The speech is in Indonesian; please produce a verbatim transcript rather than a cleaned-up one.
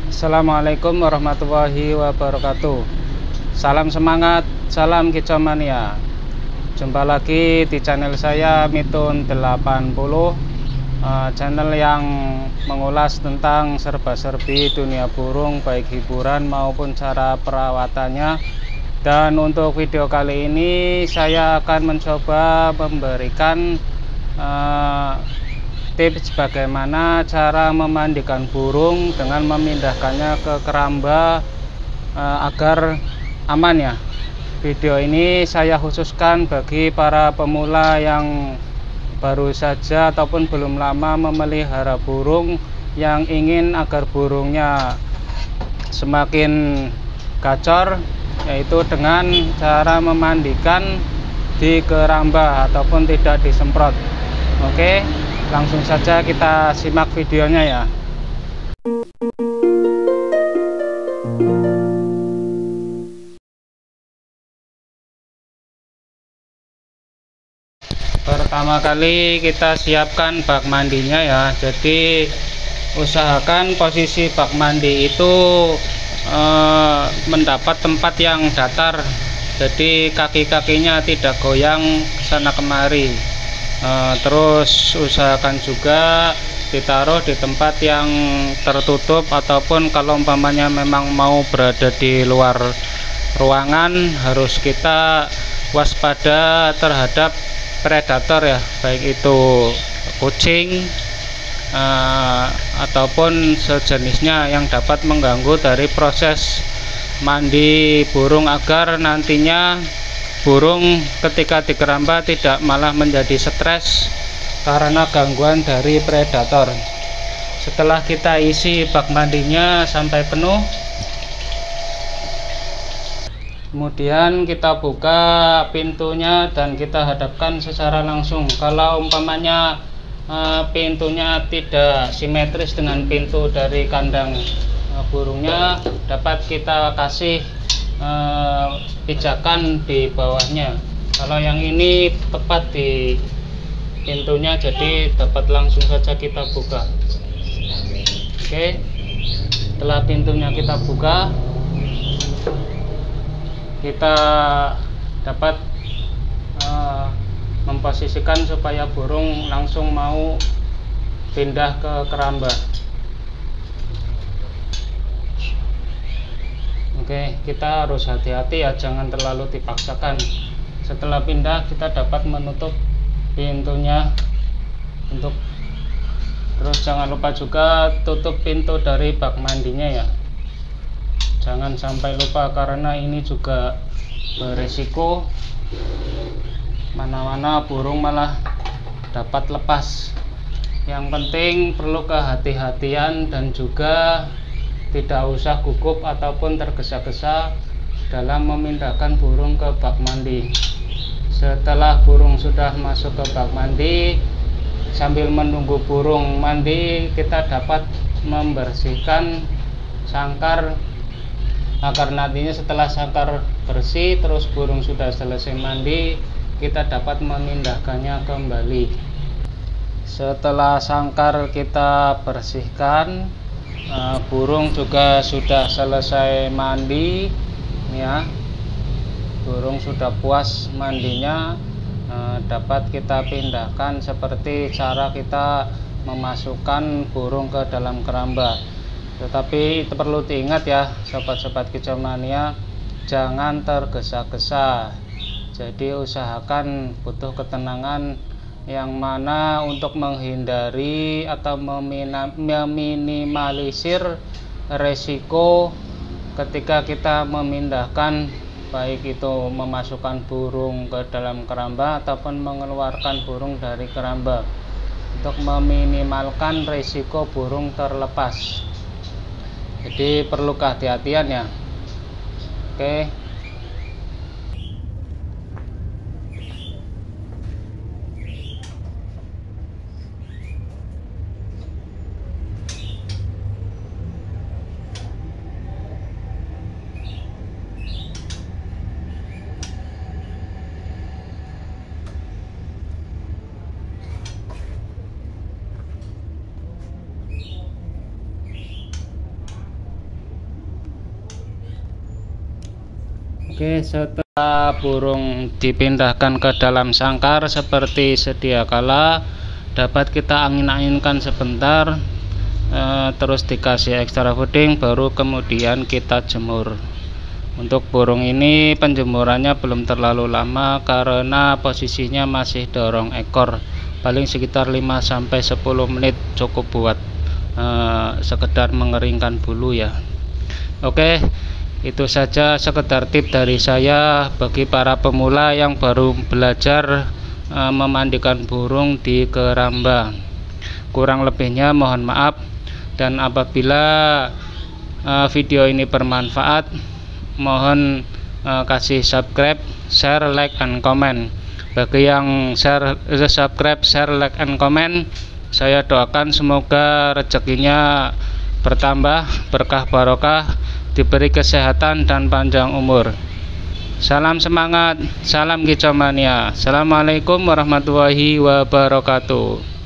Assalamualaikum warahmatullahi wabarakatuh. Salam semangat, salam kicau mania. Jumpa lagi di channel saya Mitun delapan puluh, uh, channel yang mengulas tentang serba-serbi dunia burung, baik hiburan maupun cara perawatannya. Dan untuk video kali ini saya akan mencoba memberikan uh, tips bagaimana cara memandikan burung dengan memindahkannya ke keramba uh, agar aman ya. Video ini saya khususkan bagi para pemula yang baru saja ataupun belum lama memelihara burung, yang ingin agar burungnya semakin gacor, yaitu dengan cara memandikan di keramba ataupun tidak disemprot. Oke, langsung saja kita simak videonya ya. Pertama kali kita siapkan bak mandinya ya. Jadi usahakan posisi bak mandi itu eh, mendapat tempat yang datar, jadi kaki-kakinya tidak goyang sana kemari. Uh, terus usahakan juga ditaruh di tempat yang tertutup, ataupun kalau umpamanya memang mau berada di luar ruangan harus kita waspada terhadap predator ya, baik itu kucing uh, ataupun sejenisnya yang dapat mengganggu dari proses mandi burung, agar nantinya burung ketika di keramba tidak malah menjadi stres karena gangguan dari predator. Setelah kita isi bak mandinya sampai penuh, kemudian kita buka pintunya dan kita hadapkan secara langsung. Kalau umpamanya uh, pintunya tidak simetris dengan pintu dari kandang uh, burungnya, dapat kita kasih Uh, pijakan di bawahnya. Kalau yang ini tepat di pintunya, jadi dapat langsung saja kita buka. Oke, setelah pintunya kita buka, kita dapat uh, memposisikan supaya burung langsung mau pindah ke keramba. Oke, kita harus hati-hati ya, jangan terlalu dipaksakan. Setelah pindah, kita dapat menutup pintunya untuk terus jangan lupa juga tutup pintu dari bak mandinya ya. Jangan sampai lupa, karena ini juga beresiko mana-mana burung malah dapat lepas. Yang penting perlu kehati-hatian dan juga tidak usah gugup ataupun tergesa-gesa dalam memindahkan burung ke bak mandi. Setelah burung sudah masuk ke bak mandi, sambil menunggu burung mandi, kita dapat membersihkan sangkar agar nantinya setelah sangkar bersih terus burung sudah selesai mandi, kita dapat memindahkannya kembali. Setelah sangkar kita bersihkan, Uh, burung juga sudah selesai mandi ya, burung sudah puas mandinya. Uh, dapat kita pindahkan seperti cara kita memasukkan burung ke dalam keramba. Tetapi itu perlu diingat ya sobat-sobat kicau mania, jangan tergesa-gesa. Jadi usahakan butuh ketenangan, yang mana untuk menghindari atau meminimalisir resiko ketika kita memindahkan, baik itu memasukkan burung ke dalam keramba ataupun mengeluarkan burung dari keramba, untuk meminimalkan resiko burung terlepas. Jadi perlu kehati-hatian ya. Oke, Oke, setelah burung dipindahkan ke dalam sangkar seperti sedia kala, dapat kita angin-anginkan sebentar, eh, terus dikasih extra fooding, baru kemudian kita jemur. Untuk burung ini penjemurannya belum terlalu lama karena posisinya masih dorong ekor, paling sekitar lima sampai sepuluh menit cukup buat eh, sekedar mengeringkan bulu ya. Oke, itu saja sekedar tip dari saya bagi para pemula yang baru belajar e, memandikan burung di keramba. Kurang lebihnya mohon maaf, dan apabila e, video ini bermanfaat, mohon e, kasih subscribe, share, like, and comment. Bagi yang share, subscribe, share, like, and comment, saya doakan semoga rezekinya bertambah, berkah barokah, diberi kesehatan dan panjang umur. Salam semangat, salam kicau mania. Assalamualaikum warahmatullahi wabarakatuh.